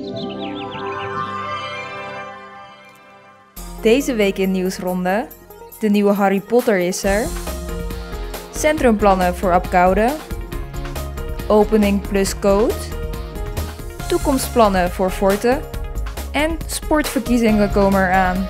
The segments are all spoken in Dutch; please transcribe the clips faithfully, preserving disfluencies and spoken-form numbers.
Deze week in Nieuwsronde. De nieuwe Harry Potter is er. Centrumplannen voor Abcoude. Opening plus code. Toekomstplannen voor Forte. En sportverkiezingen komen eraan.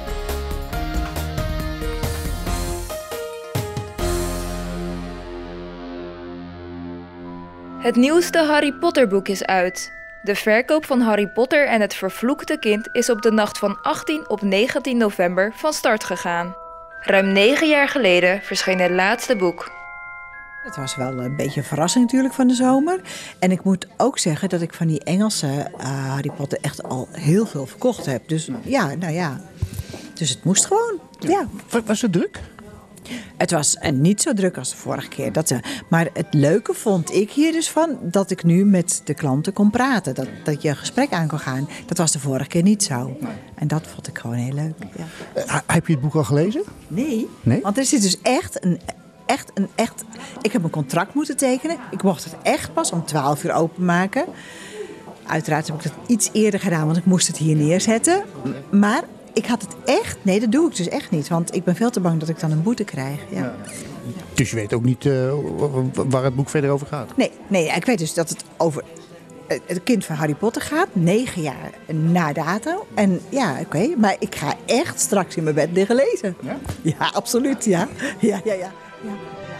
Het nieuwste Harry Potter boek is uit. De verkoop van Harry Potter en het vervloekte kind is op de nacht van achttien op negentien november van start gegaan. Ruim negen jaar geleden verscheen het laatste boek. Het was wel een beetje een verrassing natuurlijk van de zomer. En ik moet ook zeggen dat ik van die Engelse uh, Harry Potter echt al heel veel verkocht heb. Dus ja, nou ja. Dus het moest gewoon. Ja. Ja. Was het druk? Het was uh, niet zo druk als de vorige keer. Dat, uh, maar het leuke vond ik hier dus van dat ik nu met de klanten kon praten. Dat, dat je een gesprek aan kon gaan. Dat was de vorige keer niet zo. Nee. En dat vond ik gewoon heel leuk. Ja. Uh, heb je het boek al gelezen? Nee, nee? Want er zit dus echt een... Echt een echt. Ik heb een contract moeten tekenen. Ik mocht het echt pas om twaalf uur openmaken. Uiteraard heb ik het iets eerder gedaan, want ik moest het hier neerzetten. Maar ik had het echt... Nee, dat doe ik dus echt niet. Want ik ben veel te bang dat ik dan een boete krijg. Ja. Ja. Dus je weet ook niet uh, waar het boek verder over gaat? Nee, nee, ik weet dus dat het over het kind van Harry Potter gaat. Negen jaar na dato. En ja, oké. Okay, maar ik ga echt straks in mijn bed liggen lezen. Ja, ja absoluut. Ja, ja, ja, ja. Ja.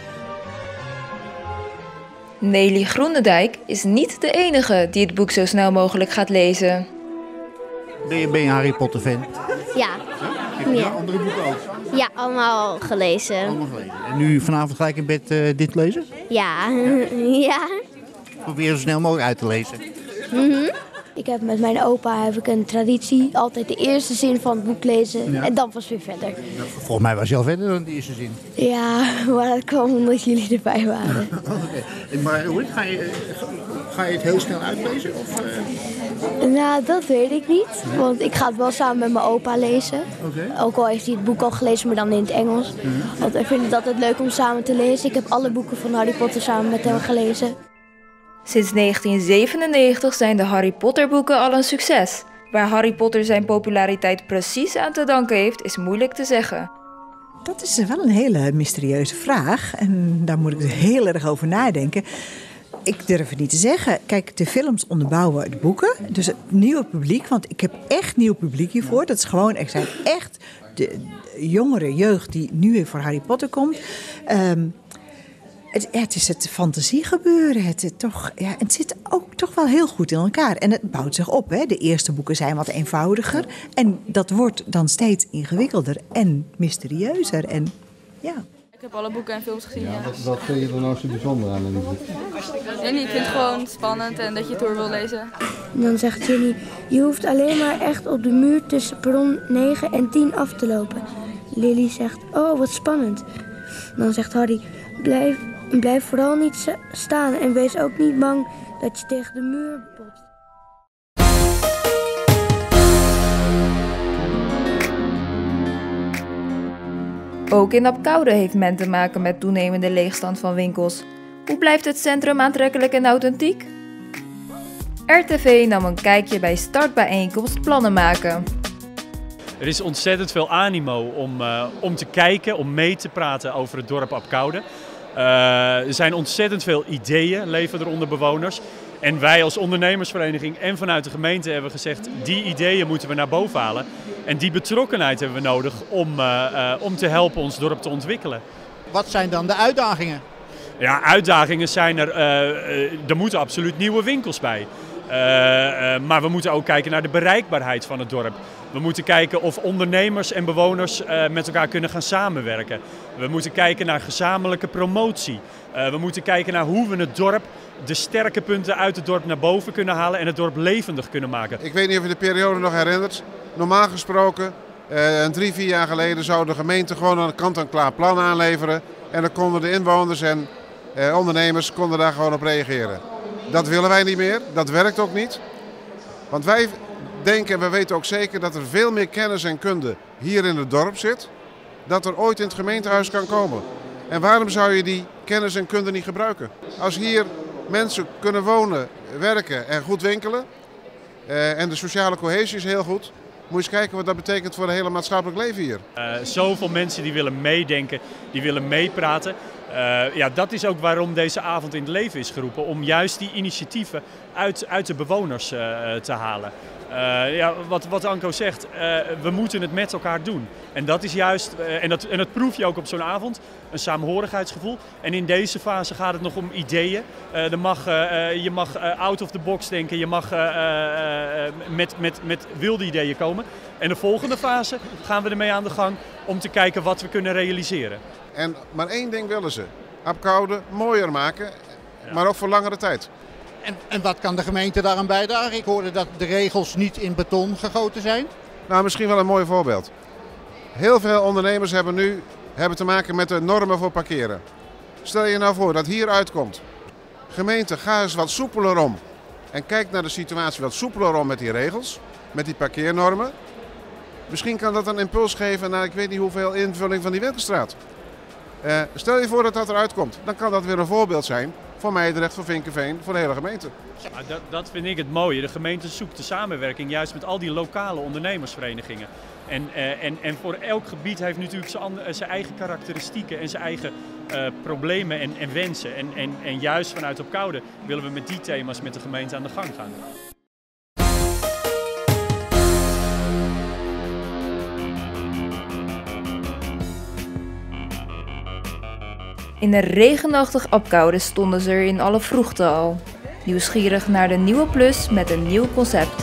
Nelly Groenendijk is niet de enige die het boek zo snel mogelijk gaat lezen. Ben je, ben je een Harry Potter fan? Ja. Heb je ja. andere boeken ook? Ja, allemaal gelezen. Allemaal gelezen. En nu vanavond gelijk in bed uh, dit lezen? Ja. ja. Probeer zo snel mogelijk uit te lezen. Mm-hmm. Ik heb met mijn opa heb ik een traditie. Altijd de eerste zin van het boek lezen ja. en dan pas weer verder. Ja, volgens mij was je al verder dan de eerste zin. Ja, maar dat kwam omdat jullie erbij waren. okay. Maar hoe ga je, ga je het heel snel uitlezen? Of, uh... Nou, dat weet ik niet. Want ik ga het wel samen met mijn opa lezen. Okay. Ook al heeft hij het boek al gelezen, maar dan in het Engels. Mm-hmm. Want ik vind het altijd leuk om samen te lezen. Ik heb alle boeken van Harry Potter samen met hem gelezen. Sinds negentien zevenennegentig zijn de Harry Potter boeken al een succes. Waar Harry Potter zijn populariteit precies aan te danken heeft, is moeilijk te zeggen. Dat is wel een hele mysterieuze vraag. En daar moet ik dus heel erg over nadenken. Ik durf het niet te zeggen. Kijk, de films onderbouwen de boeken. Dus het nieuwe publiek, want ik heb echt nieuw publiek hiervoor. Dat is gewoon, er zijn echt de jongere jeugd die nu weer voor Harry Potter komt. Um, Het, ja, het is het fantasiegebeuren. Het, het, toch, ja, het zit ook toch wel heel goed in elkaar. En het bouwt zich op. Hè. De eerste boeken zijn wat eenvoudiger. En dat wordt dan steeds ingewikkelder en mysterieuzer. En, ja. Ik heb alle boeken en films gezien. Ja, ja. Wat, wat vind je er nou zo bijzonder aan in die boek? Jenny, ik vind het gewoon spannend en dat je het door wil lezen. En dan zegt Jenny, je hoeft alleen maar echt op de muur tussen perron negen en tien af te lopen. Lily zegt, oh wat spannend. En dan zegt Harry, blijf... Blijf vooral niet staan en wees ook niet bang dat je tegen de muur botst. Ook in Abcoude heeft men te maken met toenemende leegstand van winkels. Hoe blijft het centrum aantrekkelijk en authentiek? R T V nam een kijkje bij startbijeenkomst Plannen maken. Er is ontzettend veel animo om, uh, om te kijken, om mee te praten over het dorp Abcoude. Uh, er zijn ontzettend veel ideeën, leven er onder bewoners. En wij als ondernemersvereniging en vanuit de gemeente hebben gezegd, die ideeën moeten we naar boven halen. En die betrokkenheid hebben we nodig om, uh, uh, om te helpen ons dorp te ontwikkelen. Wat zijn dan de uitdagingen? Ja, uitdagingen zijn er. Uh, uh, er moeten absoluut nieuwe winkels bij. Uh, uh, maar we moeten ook kijken naar de bereikbaarheid van het dorp. We moeten kijken of ondernemers en bewoners uh, met elkaar kunnen gaan samenwerken. We moeten kijken naar gezamenlijke promotie. Uh, we moeten kijken naar hoe we het dorp, de sterke punten uit het dorp naar boven kunnen halen en het dorp levendig kunnen maken. Ik weet niet of je de periode nog herinnert. Normaal gesproken, uh, een drie, vier jaar geleden zou de gemeente gewoon een kant-en-klaar plan aanleveren. En dan konden de inwoners en uh, ondernemers konden daar gewoon op reageren. Dat willen wij niet meer, dat werkt ook niet. Want wij denken en we weten ook zeker dat er veel meer kennis en kunde hier in het dorp zit, dat er ooit in het gemeentehuis kan komen. En waarom zou je die kennis en kunde niet gebruiken? Als hier mensen kunnen wonen, werken en goed winkelen, Uh, en de sociale cohesie is heel goed. Moet je eens kijken wat dat betekent voor het hele maatschappelijk leven hier. Uh, zoveel mensen die willen meedenken, die willen meepraten. Uh, ja, dat is ook waarom deze avond in het leven is geroepen. Om juist die initiatieven uit, uit de bewoners uh, te halen. Uh, ja, wat, wat Anko zegt, uh, we moeten het met elkaar doen. En dat is juist, uh, en, dat, en dat proef je ook op zo'n avond, een saamhorigheidsgevoel. En in deze fase gaat het nog om ideeën. Uh, er mag, uh, je mag uh, out of the box denken, je mag uh, uh, met, met, met wilde ideeën komen. En de volgende fase gaan we ermee aan de gang om te kijken wat we kunnen realiseren. En maar één ding willen ze, Abcoude mooier maken, ja. Maar ook voor langere tijd. En, en wat kan de gemeente daaraan bijdragen? Ik hoorde dat de regels niet in beton gegoten zijn. Nou, misschien wel een mooi voorbeeld. Heel veel ondernemers hebben nu hebben te maken met de normen voor parkeren. Stel je nou voor dat hier uitkomt. Gemeente, ga eens wat soepeler om. En kijk naar de situatie wat soepeler om met die regels, met die parkeernormen. Misschien kan dat een impuls geven naar ik weet niet hoeveel invulling van die winkelstraat. Uh, stel je voor dat dat eruit komt. Dan kan dat weer een voorbeeld zijn voor Meidrecht, voor Vinkeveen, voor de hele gemeente. Ja, dat, dat vind ik het mooie. De gemeente zoekt de samenwerking juist met al die lokale ondernemersverenigingen. En, uh, en, en voor elk gebied heeft natuurlijk zijn, zijn eigen karakteristieken en zijn eigen uh, problemen en, en wensen. En, en, en juist vanuit Abcoude willen we met die thema's met de gemeente aan de gang gaan. In een regenachtig Abcoude stonden ze er in alle vroegte al. Nieuwsgierig naar de nieuwe Plus met een nieuw concept.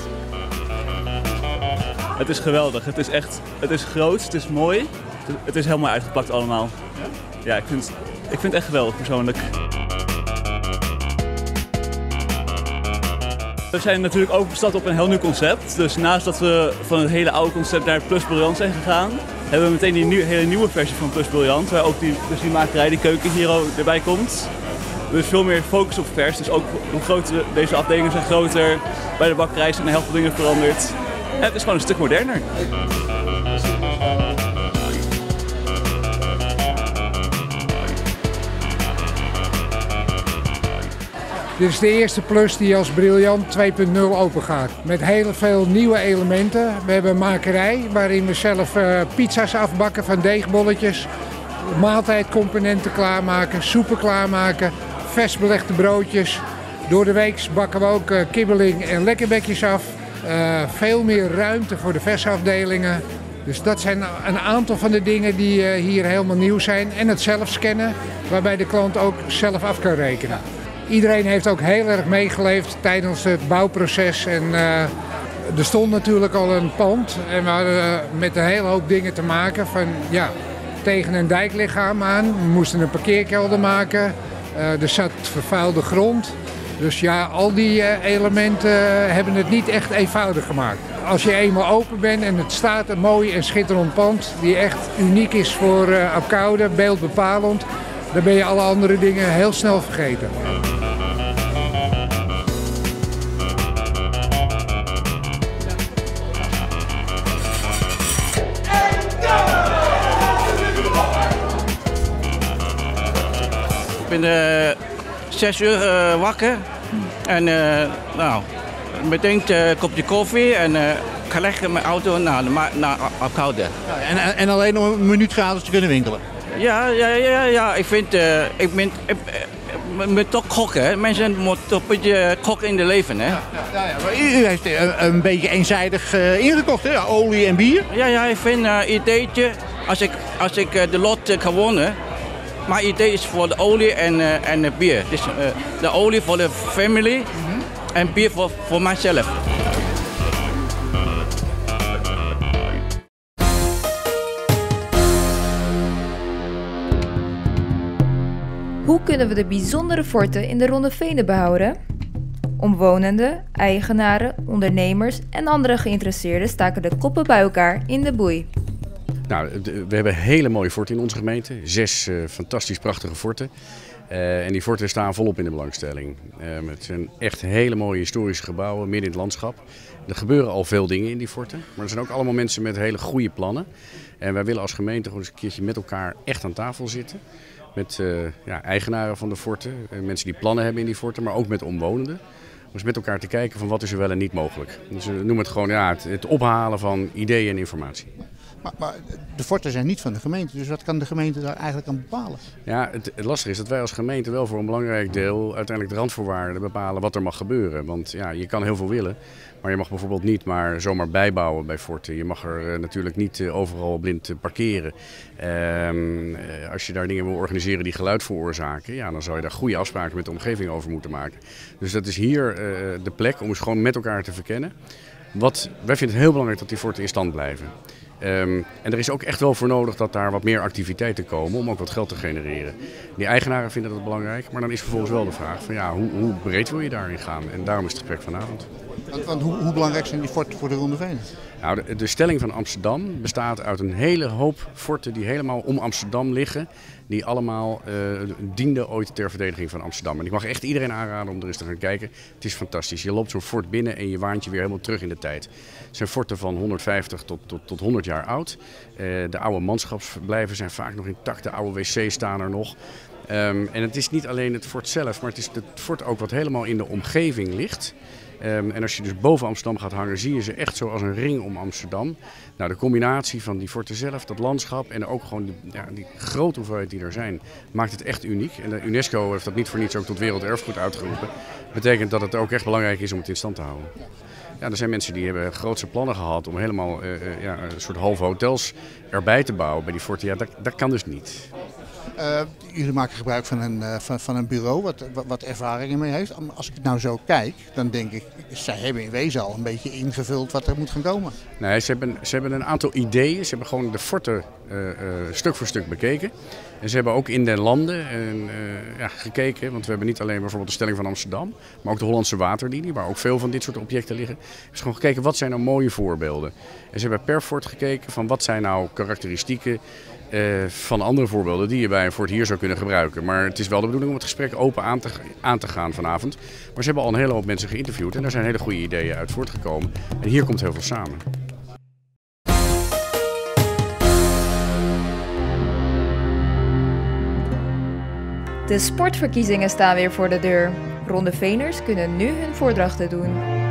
Het is geweldig. Het is echt, het is groot, het is mooi. Het is helemaal uitgepakt allemaal. Ja, ik vind, ik vind het echt geweldig persoonlijk. We zijn natuurlijk overgestapt op een heel nieuw concept. Dus naast dat we van het hele oude concept naar Plus Briljant zijn gegaan, hebben we meteen die nieuw, hele nieuwe versie van Plus Briljant, waar ook die, dus die makerij, die keuken hier erbij komt. Dus veel meer focus op vers. Dus ook hoe groter deze afdelingen zijn groter. Bij de bakkerij zijn er heel veel dingen veranderd. En het is gewoon een stuk moderner. Dit is de eerste Plus die als Briljant twee punt nul open gaat. Met heel veel nieuwe elementen. We hebben een makerij waarin we zelf uh, pizza's afbakken van deegbolletjes. Maaltijdcomponenten klaarmaken, soepen klaarmaken, vers belegde broodjes. Door de week bakken we ook uh, kibbeling en lekkerbekjes af. Uh, veel meer ruimte voor de versafdelingen. Dus dat zijn een aantal van de dingen die uh, hier helemaal nieuw zijn. En het zelf scannen, waarbij de klant ook zelf af kan rekenen. Iedereen heeft ook heel erg meegeleefd tijdens het bouwproces. En, uh, er stond natuurlijk al een pand en we hadden uh, met een hele hoop dingen te maken. Van, ja, tegen een dijklichaam aan, we moesten een parkeerkelder maken. Uh, er zat vervuilde grond. Dus ja, al die uh, elementen uh, hebben het niet echt eenvoudig gemaakt. Als je eenmaal open bent en het staat een mooi en schitterend pand die echt uniek is voor uh, Abcoude, beeldbepalend, dan ben je alle andere dingen heel snel vergeten. Ik ben uh, zes uur uh, wakker en uh, nou, meteen een kopje koffie en uh, ga lekker mijn auto naar, naar Abcoude. Ja, en, en alleen om een minuut gratis te kunnen winkelen? Ja, ja, ja, ja. Ik vind, uh, ik ben, ik, ik ben toch koken, hè. Mensen moeten toch een beetje koken in de leven, hè. Ja, ja, ja. Maar u, u heeft een, een beetje eenzijdig uh, ingekocht, hè? Ja, olie en bier? Ja, ja, ik vind een uh, ideetje, als ik, als ik uh, de lot uh, ga wonen, mijn idee is voor de olie en, uh, en de bier. Dus uh, de olie voor de family mm-hmm. en bier voor, voor mijzelf. Hoe kunnen we de bijzondere forten in de Ronde Venen behouden? Omwonenden, eigenaren, ondernemers en andere geïnteresseerden staken de koppen bij elkaar in de boei. Nou, we hebben hele mooie forten in onze gemeente. Zes uh, fantastisch prachtige forten. Uh, en die forten staan volop in de belangstelling. Uh, het zijn echt hele mooie historische gebouwen midden in het landschap. Er gebeuren al veel dingen in die forten. Maar er zijn ook allemaal mensen met hele goede plannen. En wij willen als gemeente gewoon eens een keertje met elkaar echt aan tafel zitten. Met uh, ja, eigenaren van de forten, uh, mensen die plannen hebben in die forten, maar ook met omwonenden. eens met elkaar te kijken van wat is er wel en niet mogelijk. Dus we noemen het gewoon ja, het, het ophalen van ideeën en informatie. Maar, maar de forten zijn niet van de gemeente, dus wat kan de gemeente daar eigenlijk aan bepalen? Ja, het, het lastige is dat wij als gemeente wel voor een belangrijk deel uiteindelijk de randvoorwaarden bepalen wat er mag gebeuren. Want ja, je kan heel veel willen, maar je mag bijvoorbeeld niet maar zomaar bijbouwen bij forten. Je mag er uh, natuurlijk niet uh, overal blind uh, parkeren. Uh, uh, als je daar dingen wil organiseren die geluid veroorzaken, ja, dan zou je daar goede afspraken met de omgeving over moeten maken. Dus dat is hier uh, de plek om eens gewoon met elkaar te verkennen. Wat, wij vinden het heel belangrijk dat die forten in stand blijven. Um, en er is ook echt wel voor nodig dat daar wat meer activiteiten komen om ook wat geld te genereren. Die eigenaren vinden dat belangrijk, maar dan is vervolgens wel de vraag van ja, hoe, hoe breed wil je daarin gaan? En daarom is het gesprek vanavond. Want, want hoe, hoe belangrijk zijn die forten voor de Ronde Venen? Nou, de, de stelling van Amsterdam bestaat uit een hele hoop forten die helemaal om Amsterdam liggen. Die allemaal uh, dienden ooit ter verdediging van Amsterdam. En ik mag echt iedereen aanraden om er eens te gaan kijken. Het is fantastisch. Je loopt zo'n fort binnen en je waant je weer helemaal terug in de tijd. Het zijn forten van honderdvijftig tot, tot, tot honderd jaar oud. Uh, de oude manschapsverblijven zijn vaak nog intact. De oude wc's staan er nog. Um, en het is niet alleen het fort zelf, maar het is het fort ook wat helemaal in de omgeving ligt. Um, en als je dus boven Amsterdam gaat hangen, zie je ze echt zo als een ring om Amsterdam. Nou, de combinatie van die forten zelf, dat landschap en ook gewoon de, ja, die grote hoeveelheid die er zijn, maakt het echt uniek. En de UNESCO heeft dat niet voor niets ook tot werelderfgoed uitgeroepen. Dat betekent dat het ook echt belangrijk is om het in stand te houden. Ja, er zijn mensen die hebben grootse plannen gehad om helemaal uh, uh, ja, een soort halve hotels erbij te bouwen bij die forten. Ja, dat, dat kan dus niet. Uh, jullie maken gebruik van een, uh, van, van een bureau wat, wat, wat ervaringen mee heeft. Als ik het nou zo kijk, dan denk ik, zij hebben in wezen al een beetje ingevuld wat er moet gaan komen. Nee, ze hebben, ze hebben een aantal ideeën. Ze hebben gewoon de forten uh, uh, stuk voor stuk bekeken. En ze hebben ook in de landen uh, uh, ja, gekeken, want we hebben niet alleen bijvoorbeeld de stelling van Amsterdam, maar ook de Hollandse Waterlinie, waar ook veel van dit soort objecten liggen. Ze hebben gewoon gekeken, wat zijn nou mooie voorbeelden. En ze hebben per fort gekeken van wat zijn nou karakteristieken Uh, van andere voorbeelden die je bij een fort hier zou kunnen gebruiken. Maar het is wel de bedoeling om het gesprek open aan te, aan te gaan vanavond. Maar ze hebben al een hele hoop mensen geïnterviewd en daar zijn hele goede ideeën uit voortgekomen. En hier komt heel veel samen. De sportverkiezingen staan weer voor de deur. Ronde Veners kunnen nu hun voordrachten doen.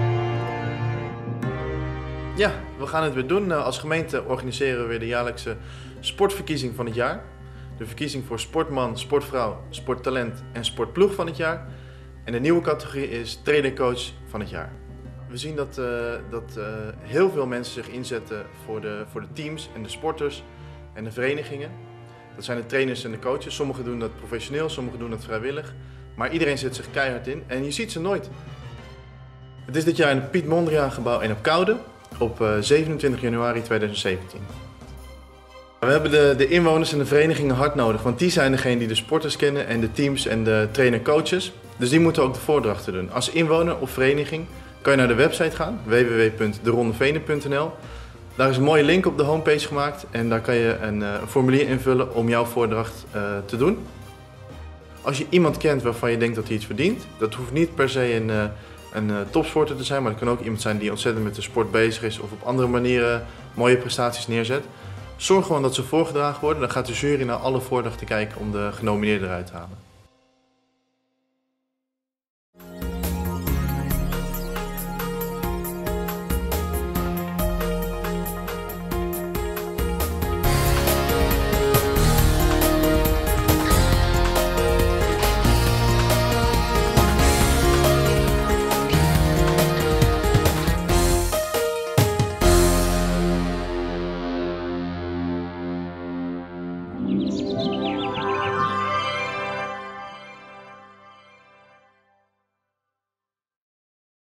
Ja, we gaan het weer doen. Als gemeente organiseren we weer de jaarlijkse sportverkiezing van het jaar. De verkiezing voor sportman, sportvrouw, sporttalent en sportploeg van het jaar. En de nieuwe categorie is trainer-coach van het jaar. We zien dat, uh, dat uh, heel veel mensen zich inzetten voor de, voor de teams en de sporters en de verenigingen. Dat zijn de trainers en de coaches. Sommigen doen dat professioneel, sommigen doen dat vrijwillig. Maar iedereen zet zich keihard in en je ziet ze nooit. Het is dit jaar in het Piet Mondriaan gebouw en op Koude op zevenentwintig januari tweeduizend zeventien. We hebben de, de inwoners en de verenigingen hard nodig, want die zijn degene die de sporters kennen en de teams en de trainer-coaches. Dus die moeten ook de voordrachten doen. Als inwoner of vereniging kan je naar de website gaan, w w w punt de ronde venen punt n l. Daar is een mooie link op de homepage gemaakt en daar kan je een, een formulier invullen om jouw voordracht uh, te doen. Als je iemand kent waarvan je denkt dat hij iets verdient, dat hoeft niet per se een, uh, een uh, topsporter te zijn, maar het kan ook iemand zijn die ontzettend met de sport bezig is of op andere manieren mooie prestaties neerzet. Zorg gewoon dat ze voorgedragen worden, dan gaat de jury naar alle voordrachten kijken om de genomineerden eruit te halen.